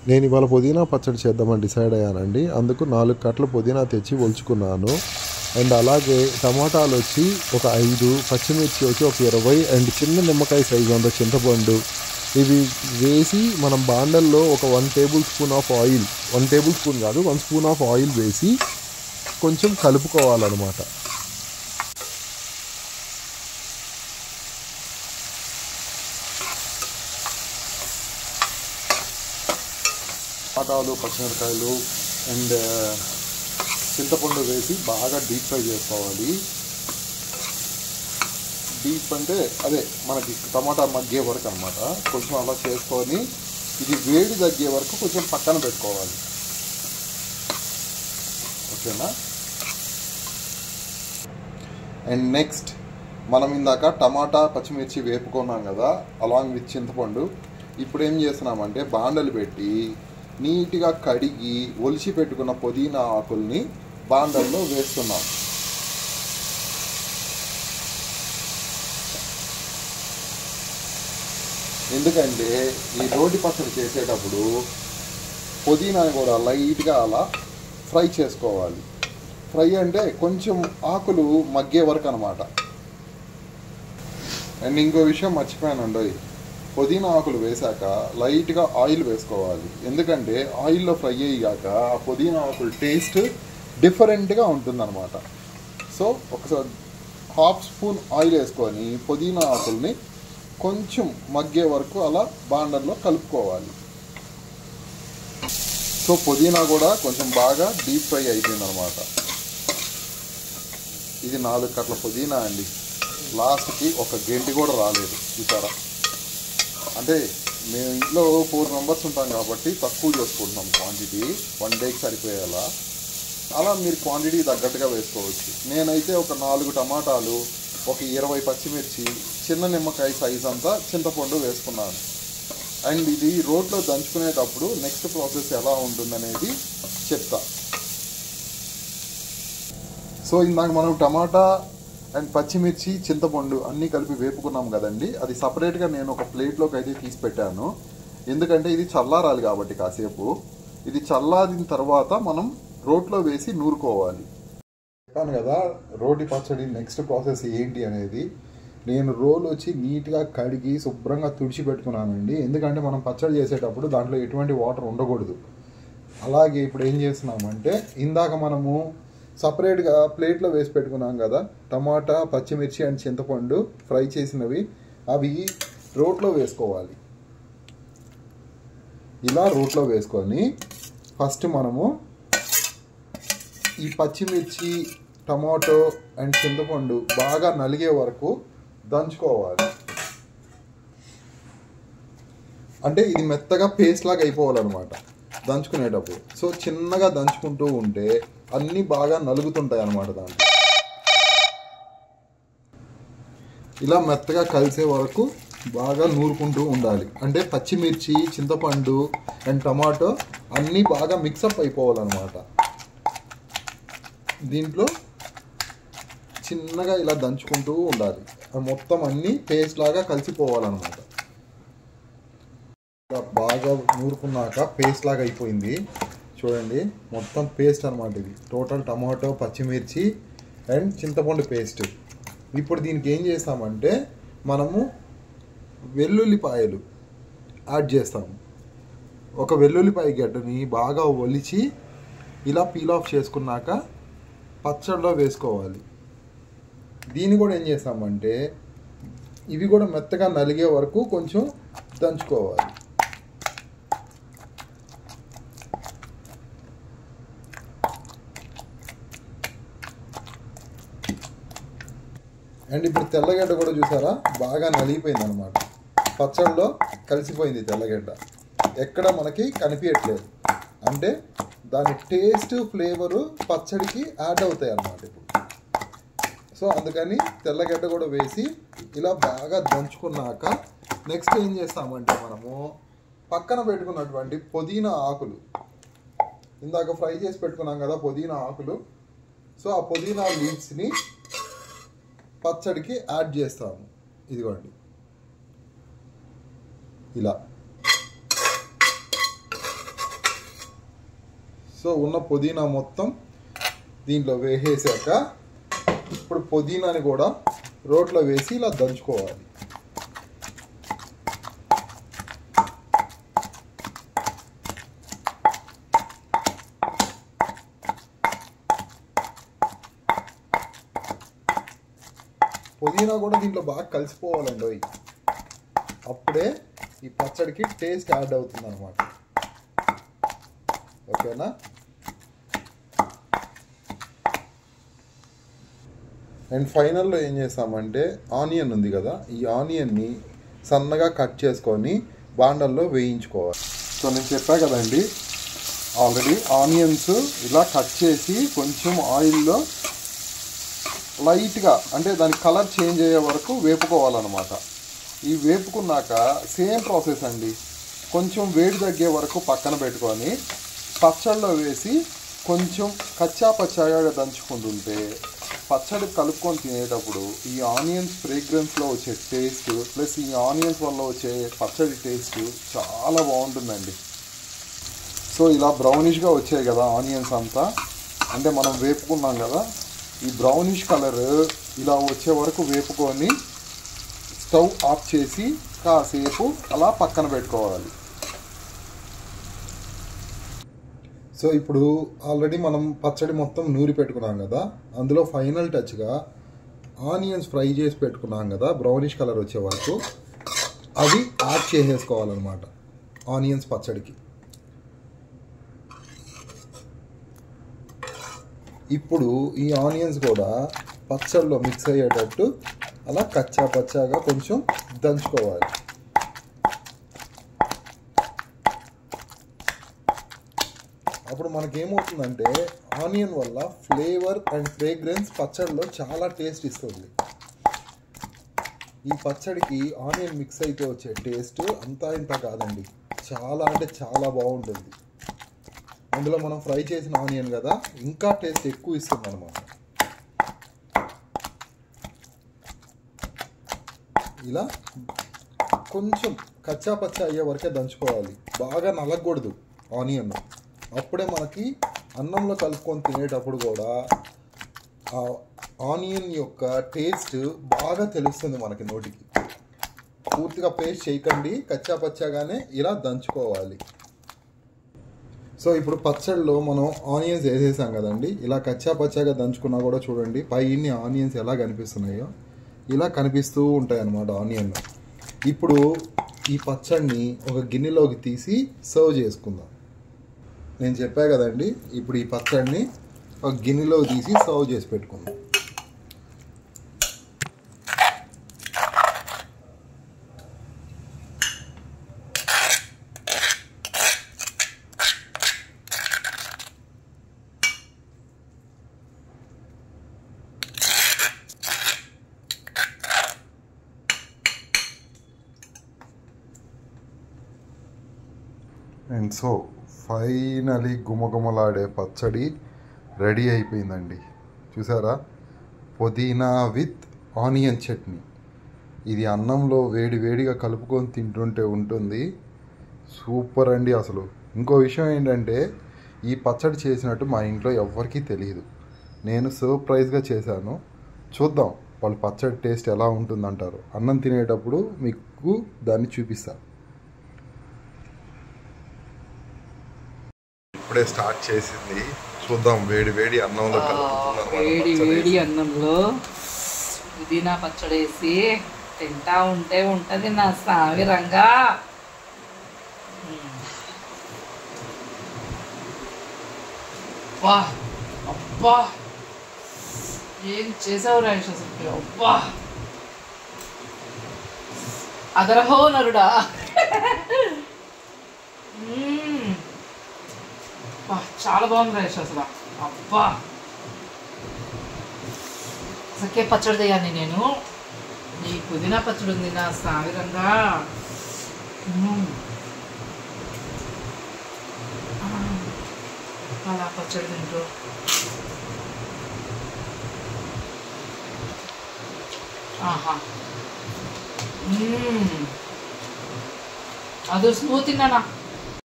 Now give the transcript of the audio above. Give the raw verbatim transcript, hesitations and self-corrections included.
నేను ఇవాళ పుదీనా పచ్చడి చేద్దామని డిసైడ్ అయ్యానండి. అందుకు నాలుగు కట్టలు పుదీనా తెచ్చి ఒలుచుకున్నాను. అండ్ అలాగే టమాటాలు వచ్చి ఒక ఐదు, పచ్చిమిర్చి వచ్చి ఒక ఇరవై, అండ్ చిన్న నిమ్మకాయ సైజు అంత చింతపండు ఇవి వేసి మనం బాండల్లో ఒక one tablespoon of oil one tablespoon కాదు వన్ స్పూన్ ఆఫ్ ఆయిల్ వేసి కొంచెం కలుపుకోవాలన్నమాట. టమాటాలు, పచ్చిమిరకాయలు అండ్ చింతపండు వేసి బాగా డీప్ ఫ్రై చేసుకోవాలి. డీప్ అంటే అదే మనకి టమాటా మగ్గే వరకు అనమాట. కొంచెం అలా చేసుకొని ఇది వేడి తగ్గే వరకు కొంచెం పక్కన పెట్టుకోవాలి. ఓకేనా? అండ్ నెక్స్ట్ మనం ఇందాక టమాటా, పచ్చిమిర్చి వేపుకున్నాం కదా అలాంగ్ విత్ చింతపండు. ఇప్పుడు ఏం చేస్తున్నామంటే బాండలు పెట్టి నీట్గా కడిగి ఒలిచి పెట్టుకున్న పుదీనా ఆకుల్ని బాండల్లో వేస్తున్నాం. ఎందుకంటే ఈ రోటి పచ్చడి చేసేటప్పుడు పుదీనాని కూడా లైట్గా అలా ఫ్రై చేసుకోవాలి. ఫ్రై అంటే కొంచెం ఆకులు మగ్గే వరకు అనమాట. అండ్ ఇంకో విషయం మర్చిపోయానండి, పుదీనా ఆకులు వేశాక లైట్గా ఆయిల్ వేసుకోవాలి. ఎందుకంటే ఆయిల్లో ఫ్రై అయ్యాక ఆ పుదీనా ఆకులు టేస్ట్ డిఫరెంట్గా ఉంటుందన్నమాట. సో ఒకసారి హాఫ్ స్పూన్ ఆయిల్ వేసుకొని పుదీనా ఆకుల్ని కొంచెం మగ్గే వరకు అలా బాండల్లో కలుపుకోవాలి. సో పుదీనా కూడా కొంచెం బాగా డీప్ ఫ్రై అయిపోయిందనమాట. ఇది నాలుగు కట్ల పుదీనా అండి. లాస్ట్కి ఒక గెంటి కూడా రాలేదు. చూసారా? అంటే మేము ఇంట్లో ఫోర్ మెంబర్స్ ఉంటాం కాబట్టి తక్కువ చేసుకుంటున్నాం క్వాంటిటీ, వన్ డేకి సరిపోయేలా. అలా మీరు క్వాంటిటీ తగ్గట్టుగా వేసుకోవచ్చు. నేనైతే ఒక నాలుగు టమాటాలు, ఒక ఇరవై పచ్చిమిర్చి, చిన్న నిమ్మకాయ సైజ్ అంతా చింతపండు వేసుకున్నాను. అండ్ ఇది రోట్లో దంచుకునేటప్పుడు నెక్స్ట్ ప్రాసెస్ ఎలా ఉంటుందనేది చెప్తా. సో ఇందాక మనం టమాటా అండ్ పచ్చిమిర్చి, చింతపండు అన్నీ కలిపి వేపుకున్నాం కదండి. అది సపరేట్గా నేను ఒక ప్లేట్లోకి అయితే తీసి పెట్టాను. ఎందుకంటే ఇది చల్లారాలి కాబట్టి కాసేపు. ఇది చల్లారిన తర్వాత మనం రోట్లో వేసి నూరుకోవాలి. చెప్పాను కదా రోటి పచ్చడి నెక్స్ట్ ప్రాసెస్ ఏంటి అనేది. నేను రోలు వచ్చి నీట్గా కడిగి శుభ్రంగా తుడిచి పెట్టుకున్నానండి. ఎందుకంటే మనం పచ్చడి చేసేటప్పుడు దాంట్లో ఎటువంటి వాటర్ ఉండకూడదు. అలాగే ఇప్పుడు ఏం చేస్తున్నామంటే ఇందాక మనము సపరేట్గా ప్లేట్లో వేసి పెట్టుకున్నాం కదా టమాటా, పచ్చిమిర్చి అండ్ చింతపండు ఫ్రై చేసినవి, అవి రోట్లో వేసుకోవాలి. ఇలా రోట్లో వేసుకొని ఫస్ట్ మనము ఈ పచ్చిమిర్చి, టమాటో అండ్ చింతపండు బాగా నలిగే వరకు దంచుకోవాలి. అంటే ఇది మెత్తగా పేస్ట్ లాగా అయిపోవాలన్నమాట దంచుకునేటప్పుడు. సో చిన్నగా దంచుకుంటూ ఉంటే అన్నీ బాగా నలుగుతుంటాయి అన్నమాట. దాంట్లో ఇలా మెత్తగా కలిసే వరకు బాగా నూరుకుంటూ ఉండాలి. అంటే పచ్చిమిర్చి, చింతపండు అండ్ టమాటో అన్నీ బాగా మిక్సప్ అయిపోవాలన్నమాట. దీంట్లో చిన్నగా ఇలా దంచుకుంటూ ఉండాలి. మొత్తం అన్నీ పేస్ట్ లాగా కలిసిపోవాలన్నమాట. బాగా నూరుకున్నాక పేస్ట్ లాగా అయిపోయింది చూడండి. మొత్తం పేస్ట్ అనమాట ఇది. టోటల్ టమాటో, పచ్చిమిర్చి అండ్ చింతపండు పేస్ట్. ఇప్పుడు దీనికి ఏం చేస్తామంటే మనము వెల్లుల్లిపాయలు యాడ్ చేస్తాము. ఒక వెల్లుల్లిపాయ గడ్డని బాగా ఒలిచి ఇలా పీల్ ఆఫ్ చేసుకున్నాక పచ్చడిలో వేసుకోవాలి. దీన్ని కూడా ఏం చేస్తామంటే ఇవి కూడా మెత్తగా నలిగే వరకు కొంచెం దంచుకోవాలి. అండ్ ఇప్పుడు తెల్లగడ్డ కూడా చూసారా బాగా నలిగిపోయింది అనమాట. పచ్చడిలో కలిసిపోయింది తెల్లగడ్డ, ఎక్కడ మనకి కనిపించట్లేదు. అంటే దాని టేస్ట్, ఫ్లేవరు పచ్చడికి యాడ్ అవుతాయి అన్నమాట ఇప్పుడు. సో అందుకని తెల్లగడ్డ కూడా వేసి ఇలా బాగా దంచుకున్నాక నెక్స్ట్ ఏం చేస్తామంటే మనము పక్కన పెట్టుకున్నటువంటి పుదీనా ఆకులు, ఇందాక ఫ్రై చేసి పెట్టుకున్నాం కదా పుదీనా ఆకులు. సో ఆ పుదీనా లీవ్స్ని పచ్చడికి యాడ్ చేస్తాము. ఇదిగోండి ఇలా సో ఉన్న పుదీనా మొత్తం దీంట్లో వేసేసాక ఇప్పుడు పుదీనాని కూడా రోట్లో వేసి ఇలా దంచుకోవాలి. పుదీనా కూడా దీంట్లో బాగా కలిసిపోవాలండి. అప్పుడే ఈ పచ్చడికి టేస్ట్ యాడ్ అవుతుంది అనమాట. ఓకేనా? అండ్ ఫైనల్లో ఏం చేస్తామంటే ఆనియన్ ఉంది కదా, ఈ ఆనియన్ని సన్నగా కట్ చేసుకొని బాండల్లో వేయించుకోవాలి. సో నేను చెప్పా కదండి ఆల్రెడీ, ఆనియన్స్ ఇలా కట్ చేసి కొంచెం ఆయిల్లో లైట్గా అంటే దాని కలర్ చేంజ్ అయ్యే వరకు వేపుకోవాలన్నమాట. ఈ వేపుకున్నాక సేమ్ ప్రాసెస్ అండి, కొంచెం వేడి తగ్గే వరకు పక్కన పెట్టుకొని పచ్చడిలో వేసి కొంచెం కచ్చా పచ్చాగా దంచుకుంటుంటే పచ్చడి కలుపుకొని తినేటప్పుడు ఈ ఆనియన్స్ ఫ్రేగ్రెన్స్లో వచ్చే టేస్ట్ ప్లస్ ఈ ఆనియన్స్ వల్ల వచ్చే పచ్చడి టేస్ట్ చాలా బాగుంటుందండి. సో ఇలా బ్రౌనిష్గా వచ్చాయి కదా ఆనియన్స్ అంతా, అంటే మనం వేపుకున్నాం కదా, ఈ బ్రౌనిష్ కలర్ ఇలా వచ్చే వరకు వేపుకొని స్టవ్ ఆఫ్ చేసి కాసేపు అలా పక్కన పెట్టుకోవాలి. సో ఇప్పుడు ఆల్రెడీ మనం పచ్చడి మొత్తం నూరి పెట్టుకున్నాం కదా, అందులో ఫైనల్ టచ్గా ఆనియన్స్ ఫ్రై చేసి పెట్టుకున్నాం కదా బ్రౌనిష్ కలర్ వచ్చే వరకు, అవి యాడ్ చేసేసుకోవాలన్నమాట ఆనియన్స్ పచ్చడికి. ఇప్పుడు ఈ ఆనియన్స్ కూడా పచ్చడిలో మిక్స్ అయ్యేటట్టు అలా కచ్చా పచ్చాగా కొంచెం దంచుకోవాలి. అప్పుడు మనకేమవుతుందంటే ఆనియన్ వల్ల ఫ్లేవర్ అండ్ ఫ్రేగ్రెన్స్ పచ్చడిలో చాలా టేస్ట్ ఇస్తుంది. ఈ పచ్చడికి ఆనియన్ మిక్స్ అయితే వచ్చే టేస్ట్ అంతా ఇంత కాదండి, చాలా అంటే చాలా బాగుంటుంది. అందులో మనం ఫ్రై చేసిన ఆనియన్ కదా, ఇంకా టేస్ట్ ఎక్కువ ఇస్తుంది అన్నమాట. ఇలా కొంచెం కచ్చా పచ్చా అయ్యే వరకే దంచుకోవాలి, బాగా నలగకూడదు ఆనియన్. అప్పుడే మనకి అన్నంలో కలుపుకొని తినేటప్పుడు కూడా ఆ ఆనియన్ యొక్క టేస్ట్ బాగా తెలుస్తుంది మనకి నోటికి. పూర్తిగా పేస్ట్ చేయకండి, కచ్చా పచ్చాగానే ఇలా దంచుకోవాలి. సో ఇప్పుడు పచ్చడిలో మనం ఆనియన్స్ వేసేసాం కదండి, ఇలా కచ్చా పచ్చాగా దంచుకున్నా కూడా చూడండి పైన ఆనియన్స్ ఎలా కనిపిస్తున్నాయో ఇలా కనిపిస్తూ ఉంటాయి అన్నమాట ఆనియన్. ఇప్పుడు ఈ పచ్చడిని ఒక గిన్నెలోకి తీసి సర్వ్ చేసుకుందాం. నేను చెప్పా కదండి, ఇప్పుడు ఈ పచ్చడిని ఒక గిన్నెలోకి తీసి సర్వ్ చేసి పెట్టుకుందాం. అండ్ సో ఫైనలీ గుమగుమలాడే పచ్చడి రెడీ అయిపోయిందండి. చూసారా, పుదీనా విత్ ఆనియన్ చట్నీ. ఇది అన్నంలో వేడి వేడిగా కలుపుకొని తింటుంటే ఉంటుంది సూపర్ అండి అసలు. ఇంకో విషయం ఏంటంటే ఈ పచ్చడి చేసినట్టు మా ఇంట్లో ఎవ్వరికీ తెలియదు, నేను సర్ప్రైజ్గా చేశాను. చూద్దాం వాళ్ళ పచ్చడి టేస్ట్ ఎలా ఉంటుందంటారు. అన్నం తినేటప్పుడు మీకు దాన్ని చూపిస్తాను. ఇప్పుడే స్టార్ట్ చేసింది, చూద్దాం. వేడి వేడి అన్నంలో వేడి వేడి అన్నంలో పుదీనా పచ్చడి వేసి తింటా ఉంటే ఉంటది నా సావిరంగా. అబ్బా అబ్బా ఏం చేసావు రాయేష్ అసలు. అబ్బా అదరహో నరుడా. చాలా బాగుంది రాయేష్ అసలు. అబ్బా అసలుకే పచ్చడి చేయాలి నేను. ఈ పుదీనా పచ్చడి ఉంది నా సావిరంగా. అలా పచ్చడి తింటూ ఆహా అది స్మూత్ తిన్నానా.